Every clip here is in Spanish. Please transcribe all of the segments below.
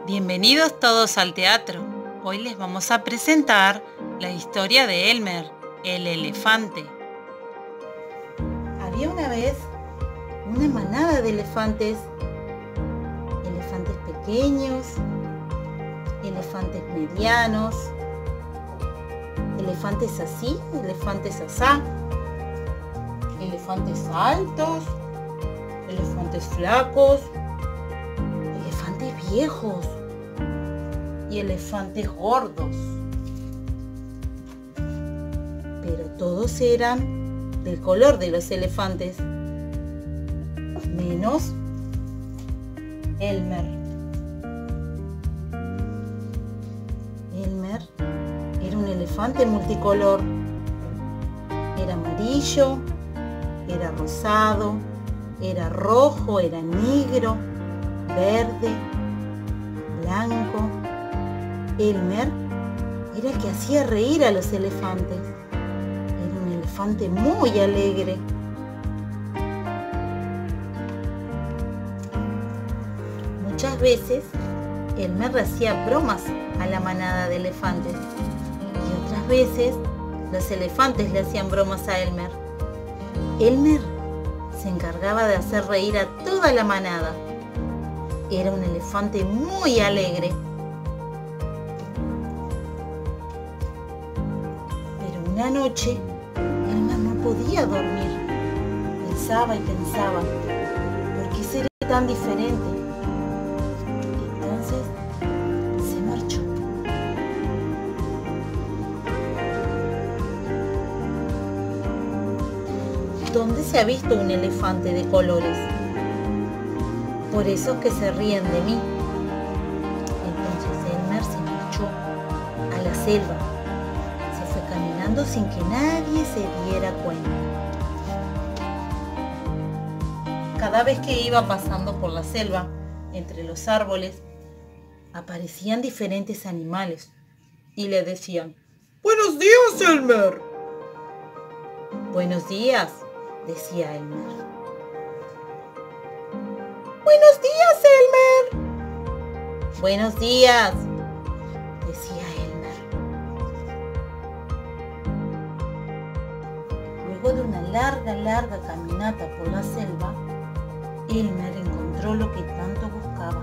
Bienvenidos todos al teatro. Hoy les vamos a presentar la historia de Elmer, el elefante. Había una vez una manada de elefantes. Elefantes pequeños, elefantes medianos, elefantes así, elefantes asá, elefantes altos, elefantes flacos, elefantes viejos y elefantes gordos. Pero todos eran del color de los elefantes, menos Elmer. Elmer era un elefante multicolor. Era amarillo, era rosado, era rojo, era negro, verde, blanco. Elmer era el que hacía reír a los elefantes. Era un elefante muy alegre. Muchas veces Elmer hacía bromas a la manada de elefantes y otras veces los elefantes le hacían bromas a Elmer. Elmer se encargaba de hacer reír a toda la manada. Era un elefante muy alegre. Pero una noche Elmer no podía dormir. Pensaba y pensaba, ¿por qué seré tan diferente? Entonces se marchó. ¿Dónde se ha visto un elefante de colores? Por eso es que se ríen de mí. Entonces Elmer se marchó a la selva. Se fue caminando sin que nadie se diera cuenta. Cada vez que iba pasando por la selva, entre los árboles, aparecían diferentes animales y le decían: ¡Buenos días, Elmer! «Buenos días», decía Elmer. ¡Buenos días, Elmer! «Buenos días», decía Elmer. Luego de una larga caminata por la selva, Elmer encontró lo que tanto buscaba.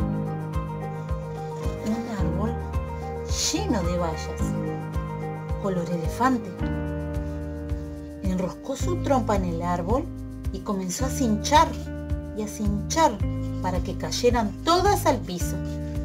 Un árbol lleno de bayas, color elefante. Enroscó su trompa en el árbol y comenzó a cinchar y a cinchar para que cayeran todas al piso.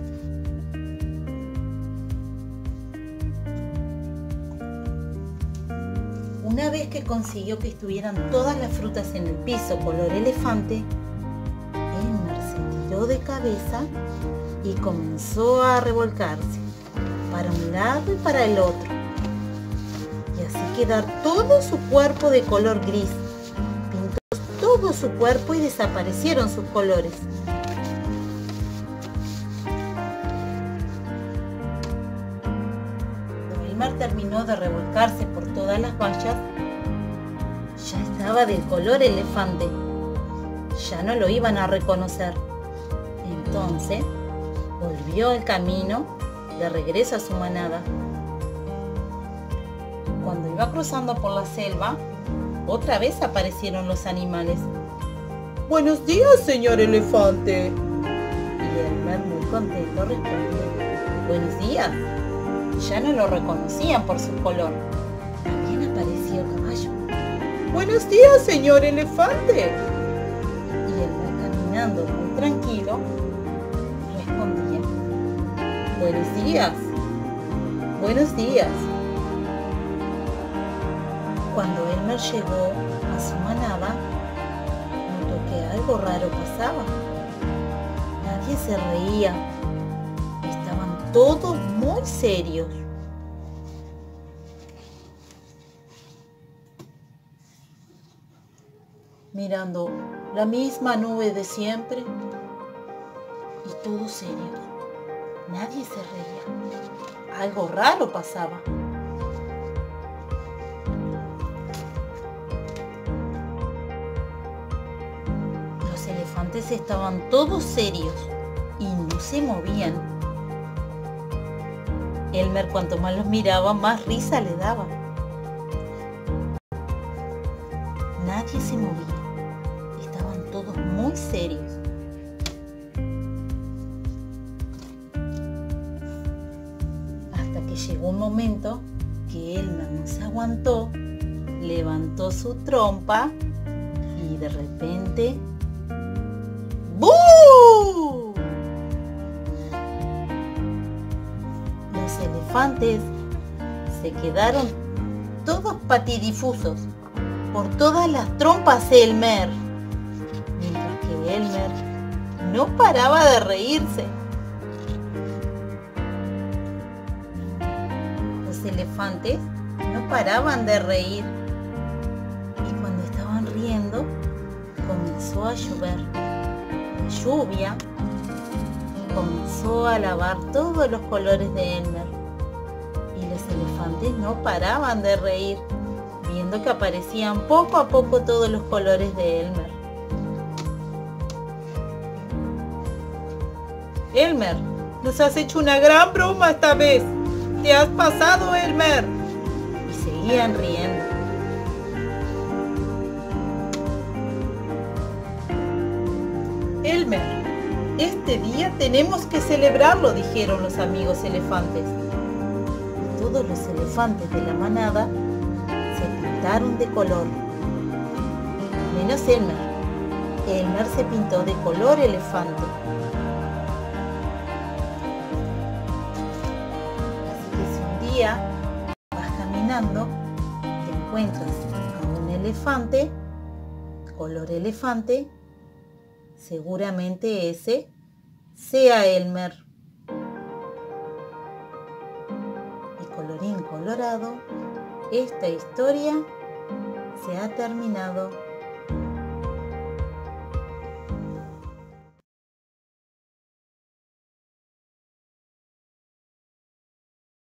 Una vez que consiguió que estuvieran todas las frutas en el piso color elefante, Elmer se tiró de cabeza y comenzó a revolcarse para un lado y para el otro, y así quedar todo su cuerpo de color gris. Pintó todo su cuerpo y desaparecieron sus colores. Cuando Elmer terminó de revolcarse por todas las vallas, ya estaba del color elefante. Ya no lo iban a reconocer. Entonces volvió al camino de regreso a su manada. Cuando iba cruzando por la selva, otra vez aparecieron los animales. ¡Buenos días, señor elefante! Y Elmer, muy contento, respondió: «Buenos días». Ya no lo reconocían por su color. También apareció Caballo. ¡Buenos días, señor elefante! Y Elmer, caminando muy tranquilo, respondía: «Buenos días, buenos días». Cuando Elmer llegó a su manada, notó que algo raro pasaba. Nadie se reía. Estaban todos muy serios. Mirando la misma nube de siempre y todos serios. Nadie se reía. Algo raro pasaba. Los elefantes estaban todos serios. y no se movían. Elmer, cuanto más los miraba, más risa le daba. Nadie se movía. Estaban todos muy serios. Hasta que llegó un momento que Elmer no se aguantó, levantó su trompa y de repente ¡bú! Los elefantes se quedaron todos patidifusos por todas las trompas de Elmer, mientras que Elmer no paraba de reírse. Los elefantes no paraban de reír y cuando estaban riendo comenzó a llover. La lluvia comenzó a lavar todos los colores de Elmer y los elefantes no paraban de reír, viendo que aparecían poco a poco todos los colores de Elmer. Elmer, nos has hecho una gran broma esta vez. Te has pasado, Elmer. Y seguían riendo. Elmer, este día tenemos que celebrarlo, dijeron los amigos elefantes. Todos los elefantes de la manada se pintaron de color, menos Elmer. Elmer se pintó de color elefante. Así que si un día vas caminando, te encuentras a un elefante, color elefante, seguramente ese sea Elmer. Y colorín colorado, esta historia se ha terminado.